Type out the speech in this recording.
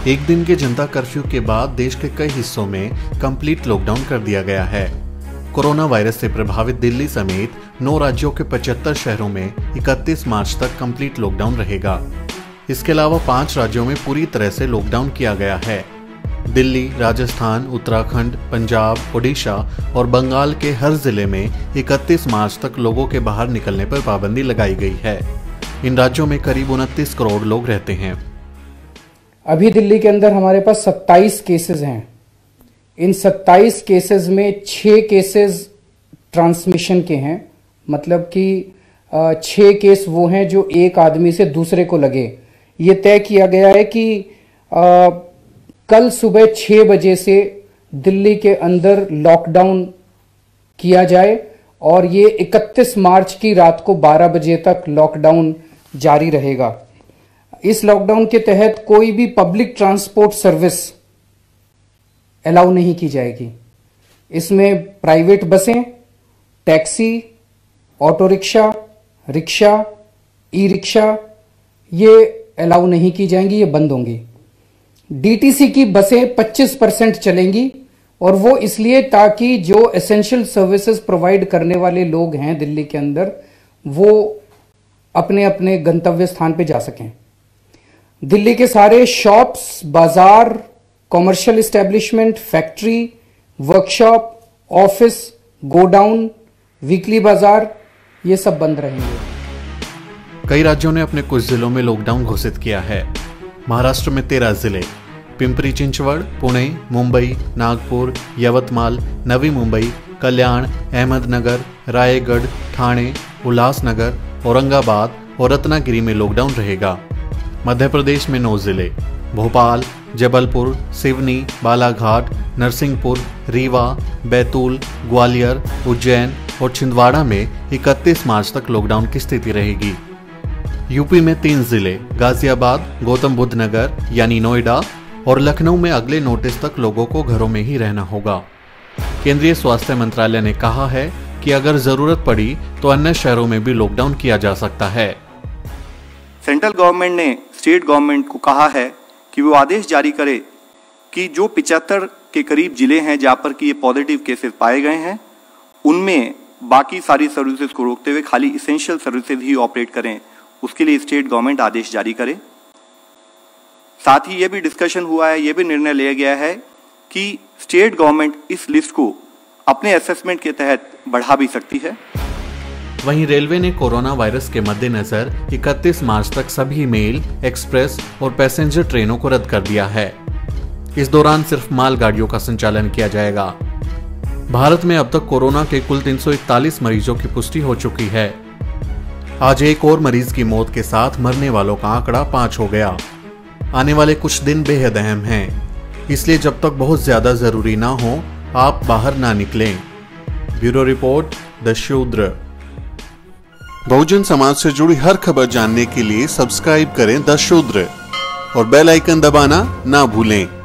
एक दिन के जनता कर्फ्यू के बाद देश के कई हिस्सों में कंप्लीट लॉकडाउन कर दिया गया है। कोरोना वायरस से प्रभावित दिल्ली समेत 9 राज्यों के 75 शहरों में 31 मार्च तक कंप्लीट लॉकडाउन रहेगा। इसके अलावा 5 राज्यों में पूरी तरह से लॉकडाउन किया गया है। दिल्ली, राजस्थान, उत्तराखंड, पंजाब, ओडिशा और बंगाल के हर जिले में 31 मार्च तक लोगों के बाहर निकलने पर पाबंदी लगाई गई है। इन राज्यों में करीब 29 करोड़ लोग रहते हैं। अभी दिल्ली के अंदर हमारे पास 27 केसेस हैं। इन 27 केसेस में 6 केसेस ट्रांसमिशन के हैं, मतलब कि 6 केस वो हैं जो एक आदमी से दूसरे को लगे। ये तय किया गया है कि कल सुबह 6 बजे से दिल्ली के अंदर लॉकडाउन किया जाए और ये 31 मार्च की रात को 12 बजे तक लॉकडाउन जारी रहेगा। इस लॉकडाउन के तहत कोई भी पब्लिक ट्रांसपोर्ट सर्विस अलाउ नहीं की जाएगी। इसमें प्राइवेट बसें, taxi, auto rickshaw, rickshaw, e rickshaw ये अलाउ नहीं की जाएंगी, ये बंद होंगी। डीटीसी की बसें 25% चलेंगी और वो इसलिए ताकि जो एसेंशियल सर्विसेज प्रोवाइड करने वाले लोग हैं दिल्ली के अंदर वो अपने अपने गंतव्य स्थान पे जा सकें। दिल्ली के सारे शॉप्स, बाजार, commercial establishment, factory, workshop, office, godown, weekly बाजार ये सब बंद रहेंगे। कई राज्यों ने अपने कुछ जिलों में लॉकडाउन घोषित किया है। महाराष्ट्र में 13 जिले पिंपरी चिंचवड़, पुणे, मुंबई, नागपुर, यवतमाल, नवी मुंबई, कल्याण, अहमदनगर, रायगढ़, ठाणे, उल्लासनगर, औरंगाबाद और रत्नागिरी में लॉकडाउन रहेगा। मध्य प्रदेश में 9 जिले भोपाल, जबलपुर, सिवनी, बालाघाट, नरसिंहपुर, रीवा, बैतूल, ग्वालियर, उज्जैन और छिंदवाड़ा में 31 मार्च तक लॉकडाउन की स्थिति रहेगी। यूपी में 3 जिले गाजियाबाद, गौतम बुद्ध नगर यानी नोएडा और लखनऊ में अगले नोटिस तक लोगों को घरों में ही रहना होगा। केंद्रीय स्वास्थ्य मंत्रालय ने कहा है कि अगर जरूरत पड़ी तो अन्य शहरों में भी लॉकडाउन किया जा सकता है। सेंट्रल गवर्नमेंट ने स्टेट गवर्नमेंट को कहा है कि वो आदेश जारी करे कि जो 75 के करीब जिले हैं जहाँ पर कि ये पॉजिटिव केसेस पाए गए हैं उनमें बाकी सारी सर्विसेज को रोकते हुए खाली इसेंशियल सर्विसेज ही ऑपरेट करें, उसके लिए स्टेट गवर्नमेंट आदेश जारी करे। साथ ही ये भी डिस्कशन हुआ है, ये भी निर्णय लिया गया है कि स्टेट गवर्नमेंट इस लिस्ट को अपने असेसमेंट के तहत बढ़ा भी सकती है। वहीं रेलवे ने कोरोना वायरस के मद्देनजर 31 मार्च तक सभी मेल, एक्सप्रेस और पैसेंजर ट्रेनों को रद्द कर दिया है। इस दौरान सिर्फ मालगाड़ियों का संचालन किया जाएगा। भारत में अब तक कोरोना के कुल 341 मरीजों की पुष्टि हो चुकी है। आज एक और मरीज की मौत के साथ मरने वालों का आंकड़ा 5 हो गया। आने वाले कुछ दिन बेहद अहम हैं, इसलिए जब तक बहुत ज्यादा जरूरी ना हो आप बाहर ना निकलें। ब्यूरो रिपोर्ट, द शूद्र। बहुजन समाज से जुड़ी हर खबर जानने के लिए सब्सक्राइब करें द शूद्र और बेल आइकन दबाना ना भूलें।